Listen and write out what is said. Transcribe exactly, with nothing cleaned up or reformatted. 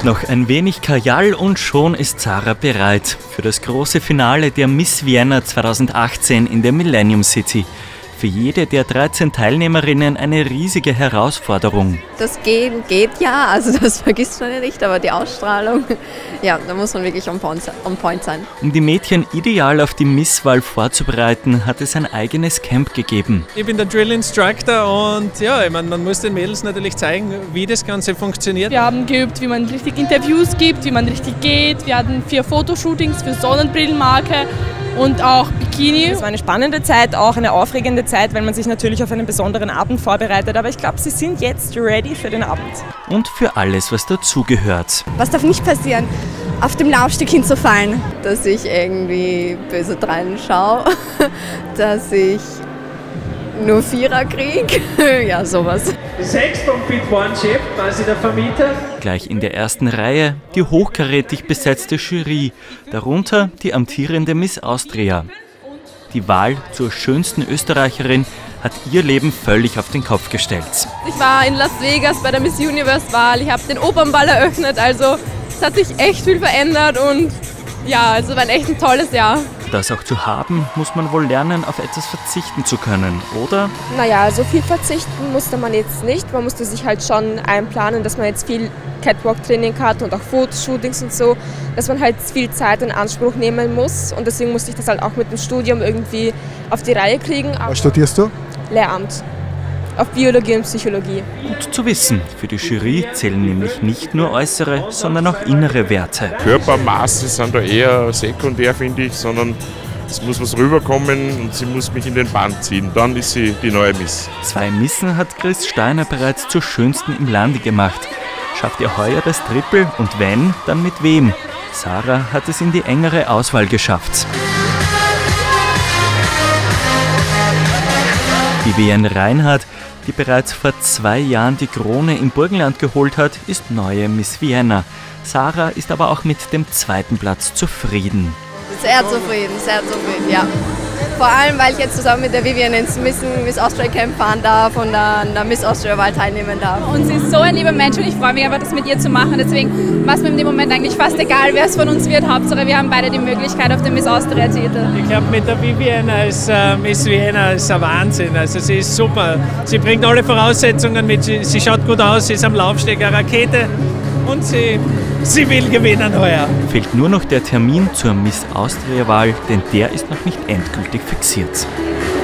Noch ein wenig Kajal und schon ist Zara bereit für das große Finale der Miss Vienna zweitausendachtzehn in der Millennium City. Für jede der dreizehn Teilnehmerinnen eine riesige Herausforderung. Das Gehen geht ja, also das vergisst man ja nicht, aber die Ausstrahlung, ja, da muss man wirklich on point sein. Um die Mädchen ideal auf die Misswahl vorzubereiten, hat es ein eigenes Camp gegeben. Ich bin der Drill Instructor und ja, ich meine, man muss den Mädels natürlich zeigen, wie das Ganze funktioniert. Wir haben geübt, wie man richtig Interviews gibt, wie man richtig geht. Wir hatten vier Fotoshootings für Sonnenbrillenmarke und auch Bikini. Es war eine spannende Zeit, auch eine aufregende Zeit, weil man sich natürlich auf einen besonderen Abend vorbereitet. Aber ich glaube, sie sind jetzt ready für den Abend. Und für alles, was dazugehört. Was darf nicht passieren? Auf dem Laufsteg hinzufallen. Dass ich irgendwie böse dreien schaue, dass ich nur Vierer kriege, ja sowas. Sechs vom Fit One Chef, quasi der Vermieter. Gleich in der ersten Reihe die hochkarätig besetzte Jury, darunter die amtierende Miss Austria. Die Wahl zur schönsten Österreicherin hat ihr Leben völlig auf den Kopf gestellt. Ich war in Las Vegas bei der Miss Universe-Wahl, ich habe den Opernball eröffnet, also es hat sich echt viel verändert und ja, also war ein echt ein tolles Jahr. Das auch zu haben, muss man wohl lernen, auf etwas verzichten zu können, oder? Naja, so viel verzichten musste man jetzt nicht. Man musste sich halt schon einplanen, dass man jetzt viel Catwalk-Training hat und auch Fotoshootings und so, dass man halt viel Zeit in Anspruch nehmen muss. Und deswegen musste ich das halt auch mit dem Studium irgendwie auf die Reihe kriegen. Was studierst du? Lehramt. Auf Biologie und Psychologie. Gut zu wissen. Für die Jury zählen nämlich nicht nur äußere, sondern auch innere Werte. Körpermaße sind da eher sekundär, finde ich, sondern es muss was rüberkommen und sie muss mich in den Bann ziehen. Dann ist sie die neue Miss. Zwei Missen hat Chris Steiner bereits zur schönsten im Lande gemacht. Schafft ihr heuer das Triple und wenn, dann mit wem? Zara hat es in die engere Auswahl geschafft. Vivienne Reinhardt, die bereits vor zwei Jahren die Krone im Burgenland geholt hat, ist neue Miss Vienna. Zara ist aber auch mit dem zweiten Platz zufrieden. Sehr zufrieden, sehr zufrieden, ja. Vor allem, weil ich jetzt zusammen mit der Vivienne ins Miss, Miss Austria Camp fahren darf und an der Miss Austria Wahl teilnehmen darf. Und sie ist so ein lieber Mensch und ich freue mich einfach, das mit ihr zu machen. Deswegen war es mir in dem Moment eigentlich fast egal, wer es von uns wird. Hauptsache, wir haben beide die Möglichkeit auf den Miss Austria-Titel. Ich glaube, mit der Vivienne als äh, Miss Vienna ist ein Wahnsinn. Also sie ist super. Sie bringt alle Voraussetzungen mit. Sie, sie schaut gut aus, sie ist am Laufsteg eine Rakete und sie, sie will gewinnen heuer. Fehlt nur noch der Termin zur Miss Austria-Wahl, denn der ist noch nicht endgültig fixiert.